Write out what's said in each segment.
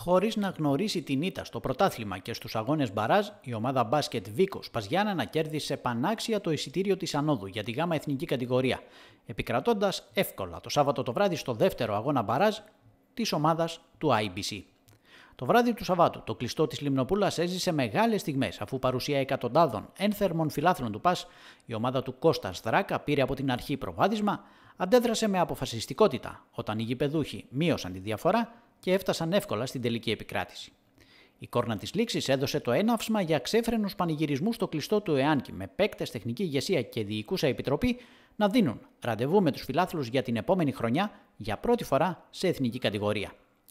Χωρίς να γνωρίσει την ήττα στο πρωτάθλημα και στους αγώνες μπαράζ, η ομάδα μπάσκετ Βίκο Παζιάννενα κέρδισε πανάξια το εισιτήριο της ανόδου για τη ΓΑΜΑ εθνική κατηγορία, επικρατώντας εύκολα το Σάββατο το βράδυ στο δεύτερο αγώνα μπαράζ της ομάδας του IBC. Το βράδυ του Σαββάτου, το κλειστό της Λιμνοπούλας έζησε μεγάλες στιγμές, αφού παρουσία εκατοντάδων ένθερμων φιλάθλων του ΠΑΣ, η ομάδα του Κώστα Δράκα πήρε από την αρχή προβάδισμα, αντέδρασε με αποφασιστικότητα όταν οι γηπεδούχοι μείωσαν τη διαφορά και έφτασαν εύκολα στην τελική επικράτηση. Η κόρνα της λήξης έδωσε το έναυσμα για ξέφρενους πανηγυρισμούς στο κλειστό του ΕΑΝΚΙ, με παίκτες, τεχνική ηγεσία και διοικούσα επιτροπή να δίνουν ραντεβού με τους φιλάθλους για την επόμενη χρονιά για πρώτη φορά σε εθνική κατηγορία.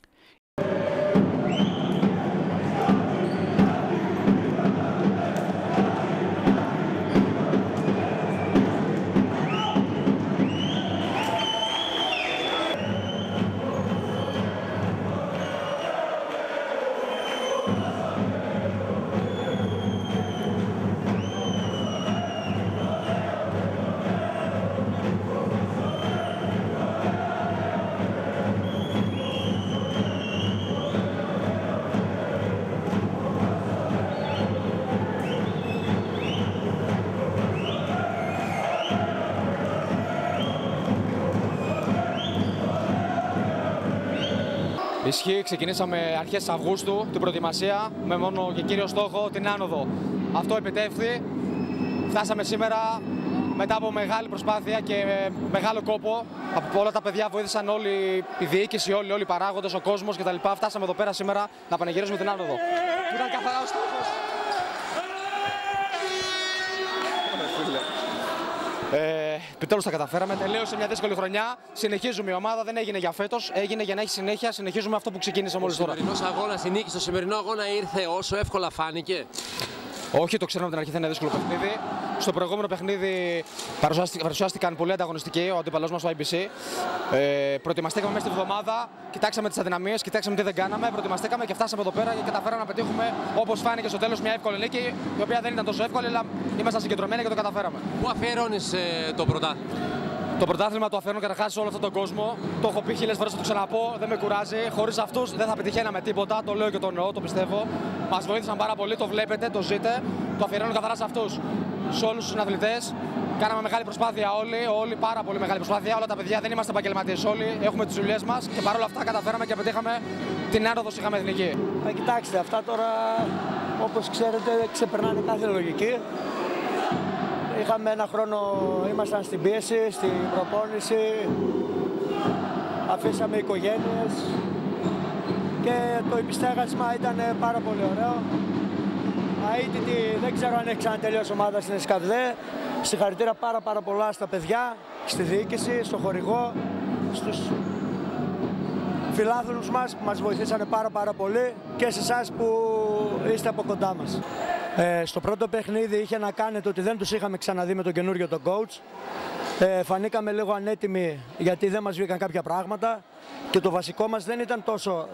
Ισχύει, ξεκινήσαμε αρχές Αυγούστου την προετοιμασία με μόνο και κύριο στόχο την άνοδο. Αυτό επιτεύχθη. Φτάσαμε σήμερα μετά από μεγάλη προσπάθεια και μεγάλο κόπο. Από όλα τα παιδιά βοήθησαν όλη η διοίκηση, όλοι οι παράγοντες, ο κόσμος κτλ. Φτάσαμε εδώ πέρα σήμερα να πανηγυρίσουμε την άνοδο. Ήταν καθαρά ο στόχος. Επιτέλους τα καταφέραμε. Τελείωσε μια δύσκολη χρονιά. Συνεχίζουμε. Η ομάδα δεν έγινε για φέτος, έγινε για να έχει συνέχεια. Συνεχίζουμε αυτό που ξεκίνησε μόλις τώρα. Ο σημερινός αγώνας, η νίκη στο σημερινό αγώνα ήρθε όσο εύκολα φάνηκε? Όχι, το ξέραμε από την αρχή θα είναι δύσκολο παιχνίδι. Στο προηγούμενο παιχνίδι παρουσιάστηκαν πολύ ανταγωνιστικοί, ο αντίπαλός μας, ο IBC. Προετοιμαστήκαμε μέσα στη βδομάδα, κοιτάξαμε τις αδυναμίες, κοιτάξαμε τι δεν κάναμε, προετοιμαστήκαμε και φτάσαμε εδώ πέρα και καταφέραμε να πετύχουμε, όπως φάνηκε στο τέλος, μια εύκολη νίκη, η οποία δεν ήταν τόσο εύκολη, αλλά ήμασταν συγκεντρωμένοι και το καταφέραμε. Πού αφιερώνεις το πρωτάθλημα? Το πρωτάθλημα το αφιερώνω καταρχάς σε όλο αυτόν τον κόσμο. Το έχω πει χίλιες φορές, θα το ξαναπώ, δεν με κουράζει. Χωρίς αυτούς δεν θα πετυχαίναμε τίποτα. Το λέω και το εννοώ, το πιστεύω. Μας βοήθησαν πάρα πολύ, το βλέπετε, το ζείτε. Το αφιερώνω καθαρά σε αυτούς. Σε όλους τους συναθλητές. Κάναμε μεγάλη προσπάθεια όλοι, πάρα πολύ μεγάλη προσπάθεια. Όλα τα παιδιά δεν είμαστε επαγγελματίες όλοι. Έχουμε τις δουλειές μας και παρόλα αυτά καταφέραμε και πετύχαμε την άνοδο στη ΓΑΜΑ εθνική. Κοιτάξτε, αυτά τώρα όπως ξέρετε ξεπερνάνε κάθε λογική. Είχαμε ένα χρόνο, ήμασταν στην πίεση, στην προπόνηση, αφήσαμε οικογένειες και το επιστέγασμα ήταν πάρα πολύ ωραίο. Αίτητη, δεν ξέρω αν έχει ξανατελειώσει ομάδα στην ΕΣΚΑΒΔΕ. Συγχαρητήρια πάρα πολλά στα παιδιά, στη διοίκηση, στο χορηγό, στους φιλάθλους μας που μας βοηθήσανε πάρα πολύ και σε εσάς που είστε από κοντά μας. Στο πρώτο παιχνίδι είχε να κάνει το ότι δεν τους είχαμε ξαναδεί με τον καινούριο τον coach. Φανήκαμε λίγο ανέτοιμοι γιατί δεν μας βγήκαν κάποια πράγματα και το βασικό μας δεν ήταν τόσο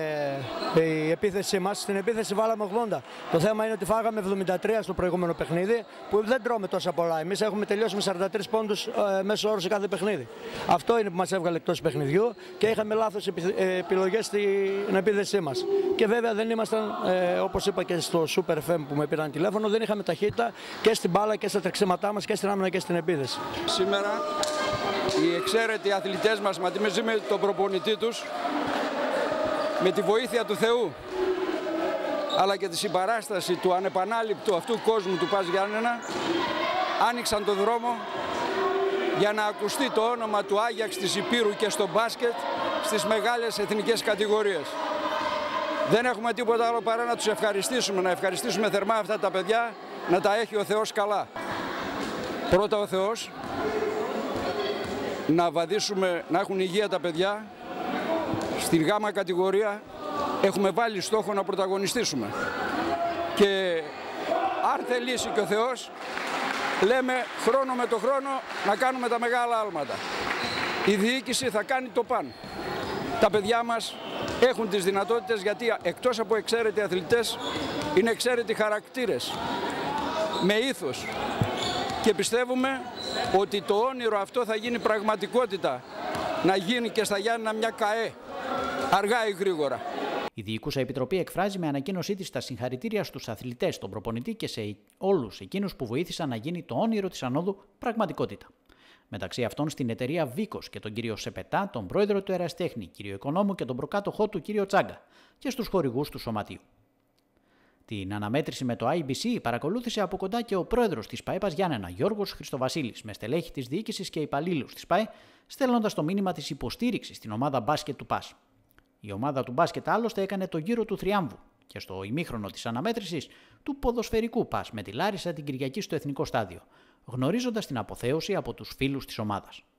η επίθεσή μας. Στην επίθεση βάλαμε 80. Το θέμα είναι ότι φάγαμε 73 στο προηγούμενο παιχνίδι που δεν τρώμε τόσα πολλά. Εμείς έχουμε τελειώσει με 43 πόντους μέσω όρο σε κάθε παιχνίδι. Αυτό είναι που μας έβγαλε εκτός παιχνιδιού και είχαμε λάθος επιλογές στην επίθεσή μας. Και βέβαια δεν ήμασταν, όπως είπα και στο Super FM που με πήραν τηλέφωνο, δεν είχαμε ταχύτητα και στην μπάλα και στα τρεξίματά μας και στην άμυνα και στην επίθεση. Σήμερα οι εξαίρετοι αθλητές μας μαζί με τον προπονητή τους, με τη βοήθεια του Θεού αλλά και τη συμπαράσταση του ανεπανάληπτου αυτού κόσμου του Παζιάννενα, άνοιξαν τον δρόμο για να ακουστεί το όνομα του Άγιαξ της Υπήρου και στο μπάσκετ στις μεγάλες εθνικές κατηγορίες. Δεν έχουμε τίποτα άλλο παρά να τους ευχαριστήσουμε, να ευχαριστήσουμε θερμά αυτά τα παιδιά, να τα έχει ο Θεός καλά. Πρώτα ο Θεός, να βαδίσουμε, να έχουν υγεία τα παιδιά. Στην γάμα κατηγορία έχουμε βάλει στόχο να πρωταγωνιστήσουμε. Και αν θελήσει και ο Θεός, λέμε χρόνο με το χρόνο να κάνουμε τα μεγάλα άλματα. Η διοίκηση θα κάνει το παν. Τα παιδιά μας έχουν τις δυνατότητες γιατί εκτός από εξαίρετοι αθλητές είναι εξαίρετοι χαρακτήρες με ήθος. Και πιστεύουμε ότι το όνειρο αυτό θα γίνει πραγματικότητα. Να γίνει και στα Γιάννενα μια ΚΑΕ, αργά ή γρήγορα. Η Διοικούσα Επιτροπή εκφράζει με ανακοίνωσή της τα συγχαρητήρια στους αθλητές, τον προπονητή και σε όλους εκείνους που βοήθησαν να γίνει το όνειρο της ανόδου πραγματικότητα. Μεταξύ αυτών στην εταιρεία Βίκος και τον κύριο Σεπετά, τον πρόεδρο του Εραστέχνη, κύριο Οικονόμου και τον προκάτοχό του κύριο Τσάγκα και στους χορηγούς του σωματείου. Την αναμέτρηση με το IBC παρακολούθησε από κοντά και ο πρόεδρος της ΠΑΕ Παζιάννενα, Γιώργος Χριστοβασίλης, με στελέχη της διοίκησης και υπαλλήλους της ΠΑΕ, στέλνοντας το μήνυμα της υποστήριξης στην ομάδα μπάσκετ του ΠΑΣ. Η ομάδα του μπάσκετ άλλωστε έκανε το γύρο του θριάμβου και στο ημίχρονο της αναμέτρησης του ποδοσφαιρικού ΠΑΣ με τη Λάρισα την Κυριακή στο Εθνικό Στάδιο, γνωρίζοντας την αποθέωση από τους φίλους της ομάδας.